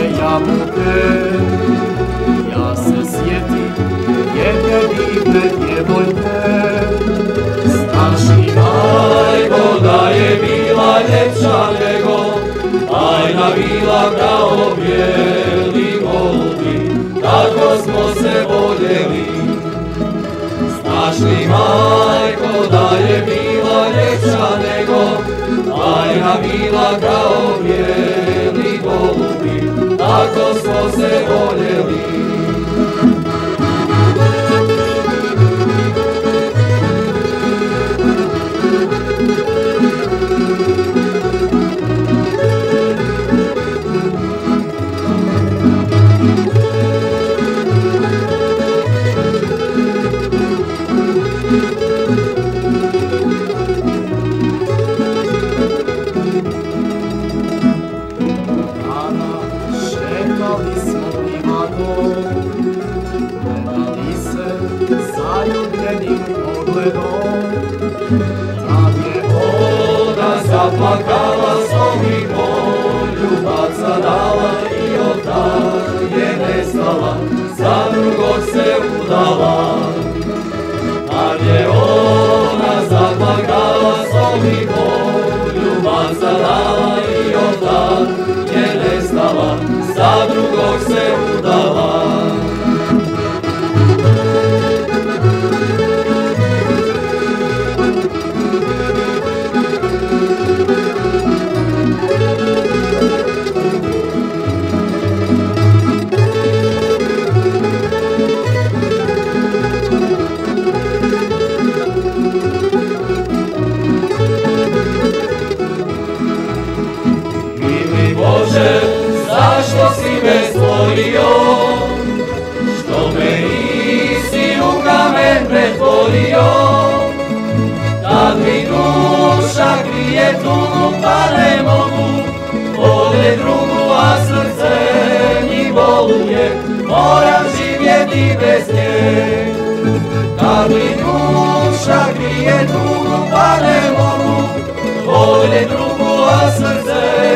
jabuke. Ja se sjetim jedne divne djevojke. Znaš li, majko, da je bila ljepša nego bajna vila kao bijeli golubi, kako smo se voljeli. Znaš li, majko, da je bila ljepša nego bajna vila kao bijeli golubi, kako smo se voljeli. Šetali smo livadom, gledali se zaljubljenim pogledom. Tad je ona zaplakala, svoj poljubaca dala i od tad je nestala, za drugog se udala. Tad je ona zaplakala, svoj poljubaca dala i od tad je nestala, za drugog se udala. Mili Bože, zašto si me stvorio, što me nisi u kamen pretvorio? Kad mi duša krije tugu, pa ne mogu voljet drugu, a srce mi boluje, moram živjeti bez nje. Kad mi duša krije tugu, pa ne mogu voljet drugu, a srce